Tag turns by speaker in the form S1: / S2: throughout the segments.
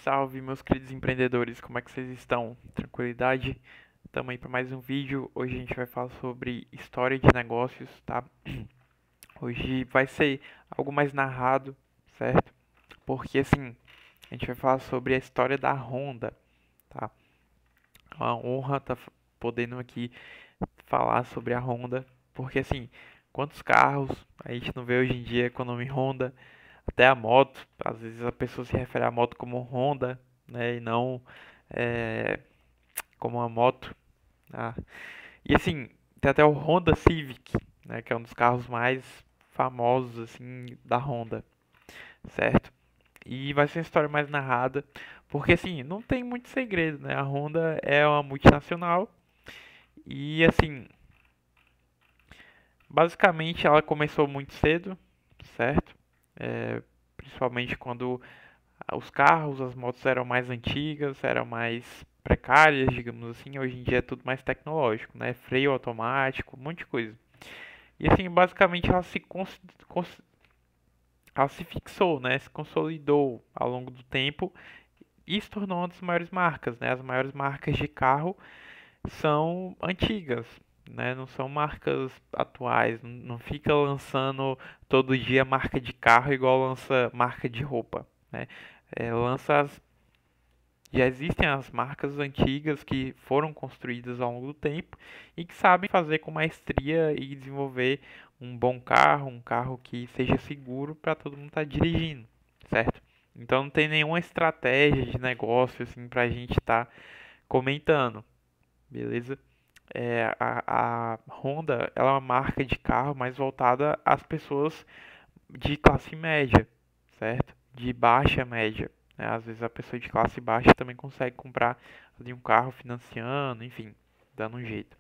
S1: Salve, meus queridos empreendedores, como é que vocês estão? Tranquilidade? Estamos aí para mais um vídeo. Hoje a gente vai falar sobre história de negócios, tá? Hoje vai ser algo mais narrado, certo? Porque assim, a gente vai falar sobre a história da Honda, tá? É uma honra estar podendo aqui falar sobre a Honda, porque assim, quantos carros a gente não vê hoje em dia com o nome Honda? Até a moto, às vezes a pessoa se refere à moto como Honda, né, e não é, como uma moto. Ah. E assim, tem até o Honda Civic, né, que é um dos carros mais famosos assim da Honda, certo? E vai ser uma história mais narrada, porque assim, não tem muito segredo, né? A Honda é uma multinacional e assim, basicamente ela começou muito cedo, certo? É, principalmente quando os carros, as motos eram mais antigas, eram mais precárias, digamos assim. Hoje em dia é tudo mais tecnológico, né? Freio automático, um monte de coisa. E assim, basicamente ela se fixou, né? Se consolidou ao longo do tempo e se tornou uma das maiores marcas, né? As maiores marcas de carro são antigas, né? Não são marcas atuais. Não fica lançando todo dia marca de carro igual lança marca de roupa, né? Lança já existem as marcas antigas que foram construídas ao longo do tempo e que sabem fazer com maestria e desenvolver um bom carro, um carro que seja seguro para todo mundo estar dirigindo, certo? Então não tem nenhuma estratégia de negócio assim para a gente estar comentando, beleza? A Honda ela é uma marca de carro mais voltada às pessoas de classe média, certo? De baixa média, né? Às vezes a pessoa de classe baixa também consegue comprar ali um carro financiando, enfim, dando um jeito.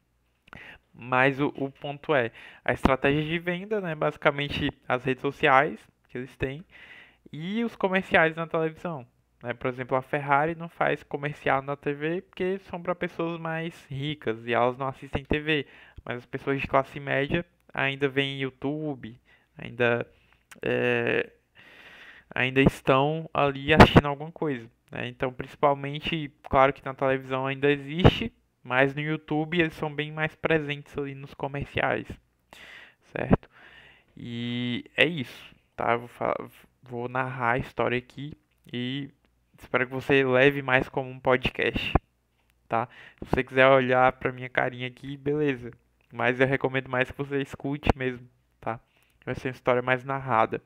S1: Mas o ponto é a estratégia de venda, né? Basicamente as redes sociais que eles têm e os comerciais na televisão. Né? Por exemplo, a Ferrari não faz comercial na TV porque são para pessoas mais ricas e elas não assistem TV. Mas as pessoas de classe média ainda veem YouTube, ainda é, ainda estão ali assistindo alguma coisa, né? Então, principalmente, claro que na televisão ainda existe, mas no YouTube eles são bem mais presentes ali nos comerciais, certo? E é isso, tá? Vou narrar a história aqui e espero que você leve mais como um podcast, tá? Se você quiser olhar pra minha carinha aqui, beleza. Mas eu recomendo mais que você escute mesmo, tá? Vai ser uma história mais narrada.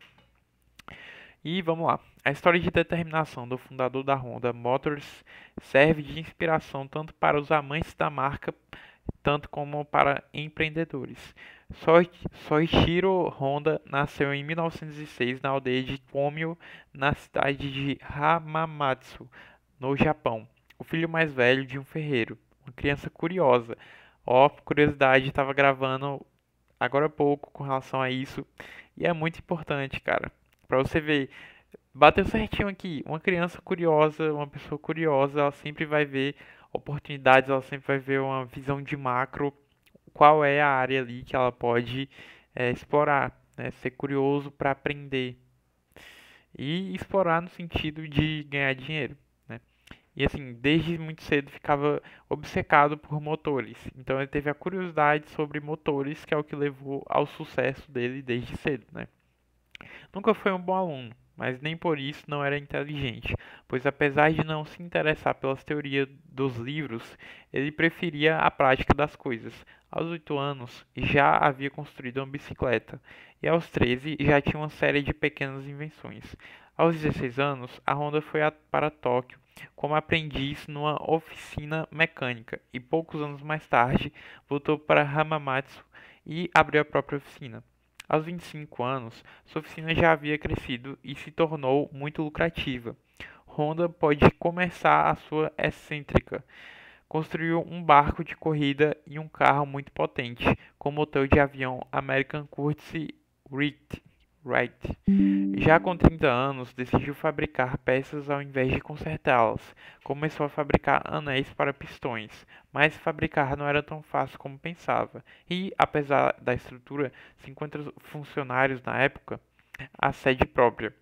S1: E vamos lá. A história de determinação do fundador da Honda Motors serve de inspiração tanto para os amantes da marca, tanto como para empreendedores. Soichiro Honda nasceu em 1906 na aldeia de Komio, na cidade de Hamamatsu, no Japão. O filho mais velho de um ferreiro, uma criança curiosa. Ó, curiosidade, estava gravando agora há pouco com relação a isso e é muito importante, cara. Pra você ver, bateu certinho aqui. Uma criança curiosa, uma pessoa curiosa, ela sempre vai ver oportunidades, ela sempre vai ver uma visão de macro, qual é a área ali que ela pode explorar, né? Ser curioso para aprender e explorar no sentido de ganhar dinheiro, né? E assim, desde muito cedo ficava obcecado por motores. Então ele teve a curiosidade sobre motores, que é o que levou ao sucesso dele desde cedo, né? Nunca foi um bom aluno, mas nem por isso não era inteligente, pois apesar de não se interessar pelas teorias dos livros, ele preferia a prática das coisas. Aos 8 anos, já havia construído uma bicicleta, e aos 13 já tinha uma série de pequenas invenções. Aos 16 anos, a Honda foi para Tóquio como aprendiz numa oficina mecânica, e poucos anos mais tarde voltou para Hamamatsu e abriu a própria oficina. Aos 25 anos, sua oficina já havia crescido e se tornou muito lucrativa. Honda pode começar a sua excêntrica. Construiu um barco de corrida e um carro muito potente, com motor de avião American Curtiss Wright. Já com 30 anos, decidiu fabricar peças ao invés de consertá-las. Começou a fabricar anéis para pistões, mas fabricar não era tão fácil como pensava. E, apesar da estrutura, 50 funcionários na época, a sede própria.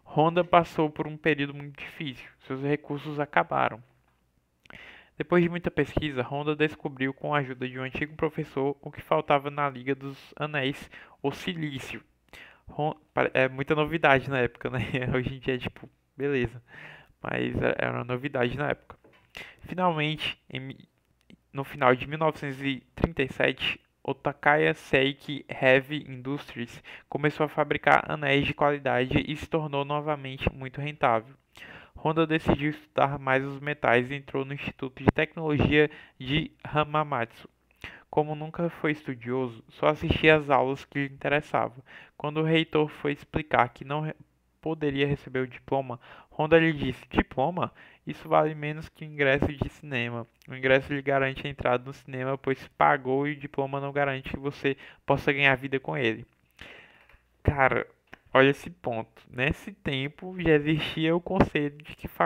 S1: Honda passou por um período muito difícil. Seus recursos acabaram. Depois de muita pesquisa, Honda descobriu com a ajuda de um antigo professor o que faltava na Liga dos Anéis, o silício. É muita novidade na época, né? Hoje em dia é tipo, beleza. Mas era uma novidade na época. Finalmente, no final de 1937, o Takaya Seiki Heavy Industries começou a fabricar anéis de qualidade e se tornou novamente muito rentável. Honda decidiu estudar mais os metais e entrou no Instituto de Tecnologia de Hamamatsu. Como nunca foi estudioso, só assistia às aulas que lhe interessavam. Quando o reitor foi explicar que não poderia receber o diploma, Honda lhe disse: Diploma? Isso vale menos que o ingresso de cinema. O ingresso lhe garante a entrada no cinema, pois pagou, e o diploma não garante que você possa ganhar vida com ele. Cara, olha esse ponto. Nesse tempo já existia o conceito de que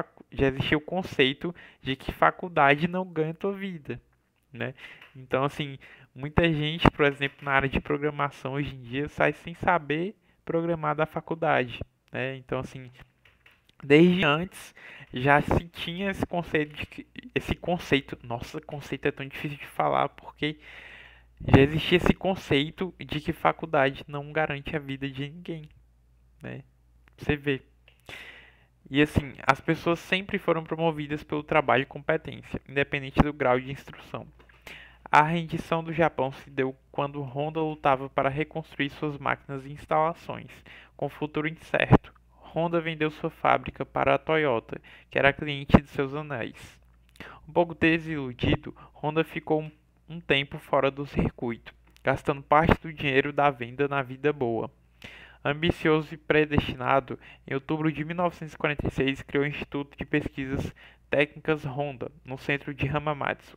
S1: faculdade não ganha tua vida, né? Então, assim, muita gente, por exemplo, na área de programação hoje em dia sai sem saber programar da faculdade, né? Então, assim, desde antes já se tinha esse conceito, nossa, conceito é tão difícil de falar porque já existia esse conceito de que faculdade não garante a vida de ninguém, né? Você vê. E assim, as pessoas sempre foram promovidas pelo trabalho e competência, independente do grau de instrução. A rendição do Japão se deu quando Honda lutava para reconstruir suas máquinas e instalações, com futuro incerto. Honda vendeu sua fábrica para a Toyota, que era cliente de seus anéis. Um pouco desiludido, Honda ficou um tempo fora do circuito, gastando parte do dinheiro da venda na vida boa. Ambicioso e predestinado, em outubro de 1946 criou o Instituto de Pesquisas Técnicas Honda, no centro de Hamamatsu.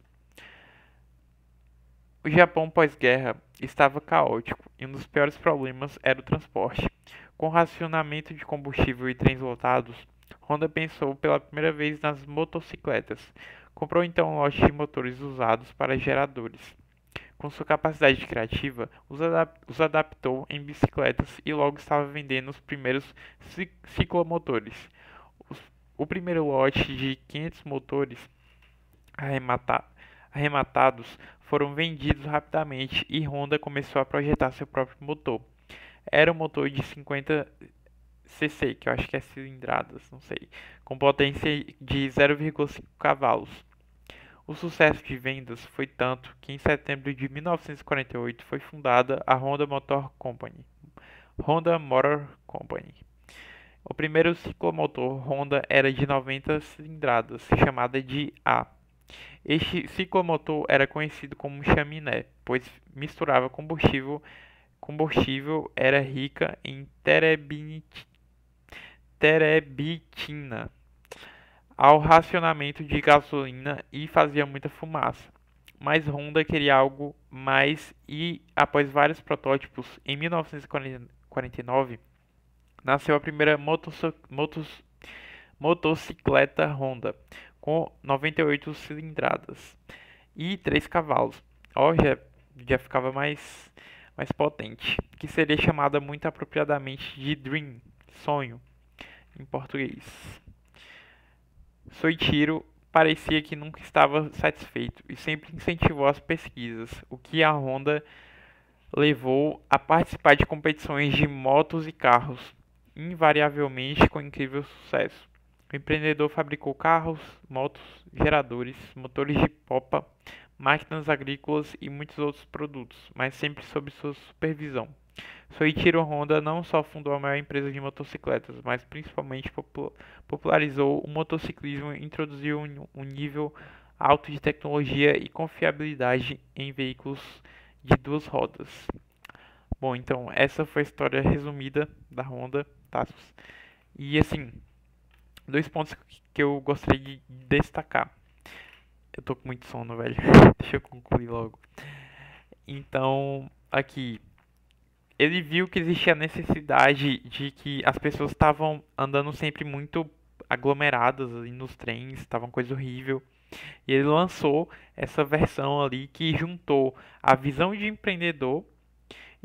S1: O Japão pós-guerra estava caótico e um dos piores problemas era o transporte. Com racionamento de combustível e trens lotados, Honda pensou pela primeira vez nas motocicletas. Comprou então um lote de motores usados para geradores. Com sua capacidade criativa, os adaptou em bicicletas e logo estava vendendo os primeiros ciclomotores. O primeiro lote de 500 motores arrematados foram vendidos rapidamente e Honda começou a projetar seu próprio motor. Era um motor de 50 cc, que eu acho que é cilindradas, não sei, com potência de 0,5 cavalos. O sucesso de vendas foi tanto que em setembro de 1948 foi fundada a Honda Motor Company. Honda Motor Company. O primeiro ciclomotor Honda era de 90 cilindradas, chamada de A. Este ciclomotor era conhecido como chaminé, pois misturava combustível era rica em terebitina ao racionamento de gasolina e fazia muita fumaça. Mas Honda queria algo mais e, após vários protótipos, em 1949, nasceu a primeira motocicleta Honda, com 98 cilindradas e 3 cavalos. Ó, já ficava mais potente, que seria chamada muito apropriadamente de Dream, sonho, em português. Soichiro parecia que nunca estava satisfeito e sempre incentivou as pesquisas, o que a Honda levou a participar de competições de motos e carros, invariavelmente com incrível sucesso. O empreendedor fabricou carros, motos, geradores, motores de popa, máquinas agrícolas e muitos outros produtos, mas sempre sob sua supervisão. Soichiro Honda não só fundou a maior empresa de motocicletas, mas principalmente popularizou o motociclismo e introduziu um nível alto de tecnologia e confiabilidade em veículos de duas rodas. Bom, então essa foi a história resumida da Honda, tá? E assim, dois pontos que eu gostaria de destacar. Eu tô com muito sono, velho. Deixa eu concluir logo. Então, aqui, ele viu que existia a necessidade de que as pessoas estavam andando sempre muito aglomeradas ali nos trens, estavam coisa horrível. E ele lançou essa versão ali que juntou a visão de empreendedor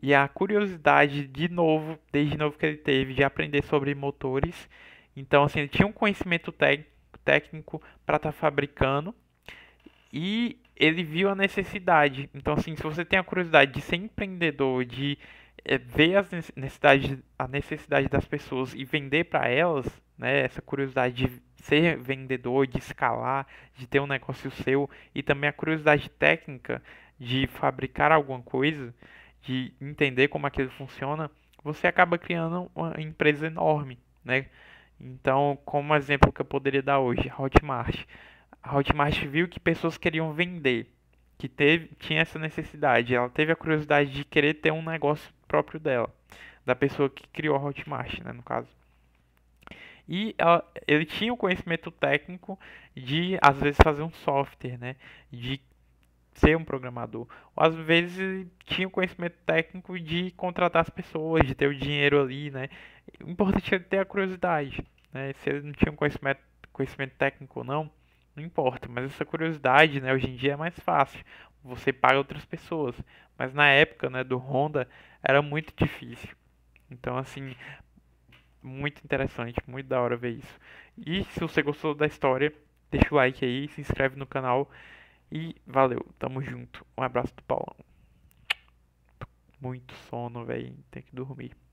S1: e a curiosidade de novo, desde novo que ele teve, de aprender sobre motores. Então, assim, ele tinha um conhecimento técnico para estar fabricando e ele viu a necessidade. Então, assim, se você tem a curiosidade de ser empreendedor, de ver as necessidades, a necessidade das pessoas e vender para elas, né? Essa curiosidade de ser vendedor, de escalar, de ter um negócio seu e também a curiosidade técnica de fabricar alguma coisa, de entender como aquilo funciona, você acaba criando uma empresa enorme, né? Então, como exemplo que eu poderia dar hoje, a Hotmart. A Hotmart viu que pessoas queriam vender, que tinha essa necessidade. Ela teve a curiosidade de querer ter um negócio próprio dela, da pessoa que criou a Hotmart, né, no caso. E ele tinha o conhecimento técnico de, às vezes, fazer um software, né, de ser um programador. Ou às vezes ele tinha o conhecimento técnico de contratar as pessoas, de ter o dinheiro ali, né. O importante é ter a curiosidade, né. Se ele não tinha um conhecimento técnico ou não, não importa. Mas essa curiosidade, né, hoje em dia é mais fácil. Você paga outras pessoas. Mas na época, né, do Honda era muito difícil. Então, assim, muito interessante, muito da hora ver isso. E se você gostou da história, deixa o like aí, se inscreve no canal e valeu, tamo junto. Um abraço do Paulão. Muito sono, velho, tem que dormir.